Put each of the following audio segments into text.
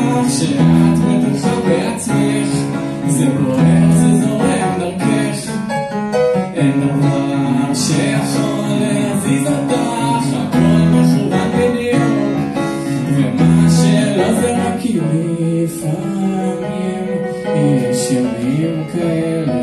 שאת בטוחה בעצמך, זה בוער, זה זורם דרכך, אין דבר שיכול להזיז אותך, הכל מכוון בדיוק, ומה שלא זה רק כי לפעמים יש ימים כאלה.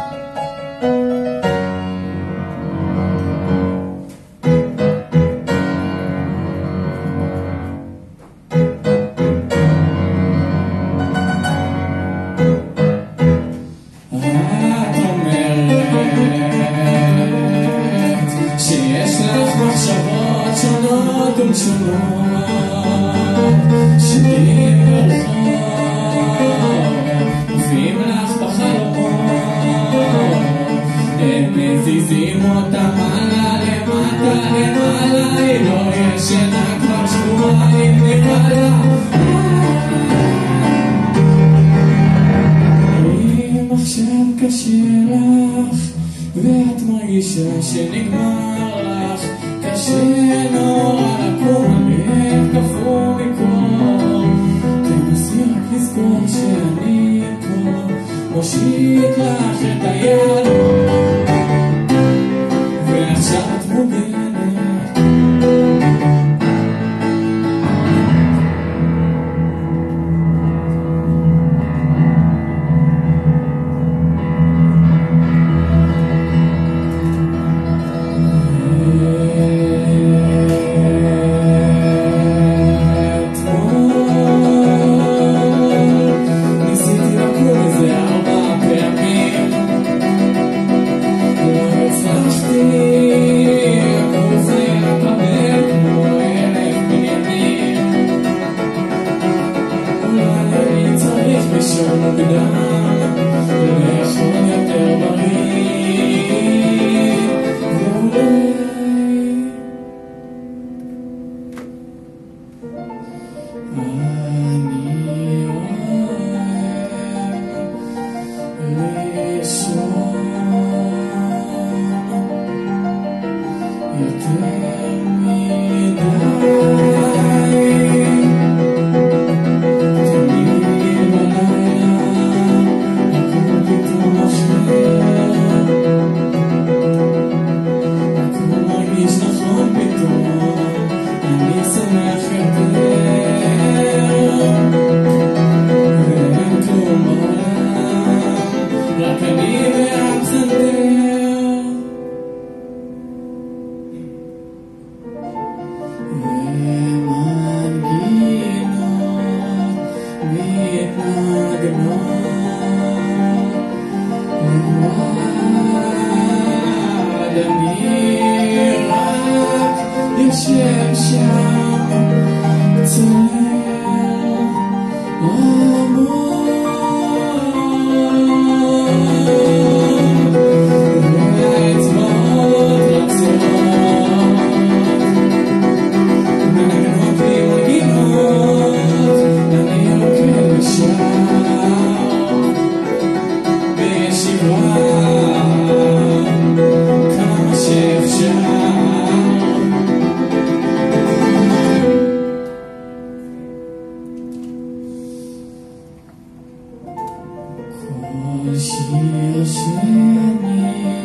ואת מרגישה שנגמר לך, קשה נורא לקום, הלב קפוא מקור, תנסי רק לזכור שאני פה, מושיט לך את היד, ועכשיו את מוגנת. שיר שאני